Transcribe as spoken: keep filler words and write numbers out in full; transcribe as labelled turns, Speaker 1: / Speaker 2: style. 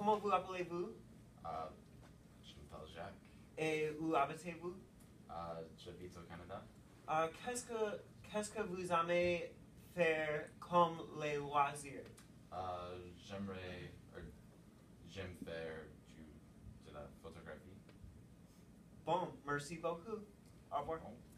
Speaker 1: comment vous appelez-vous?
Speaker 2: Uh, je m'appelle Jacques.
Speaker 1: Et où habitez-vous?
Speaker 2: Uh, J'habite au Canada.
Speaker 1: Uh, qu'est-ce que qu'est-ce que vous aimez faire comme les loisirs?
Speaker 2: Uh, j'aimerais, or, j'aime faire du, de la photographie.
Speaker 1: Bon, merci beaucoup. Au revoir.
Speaker 2: Bon.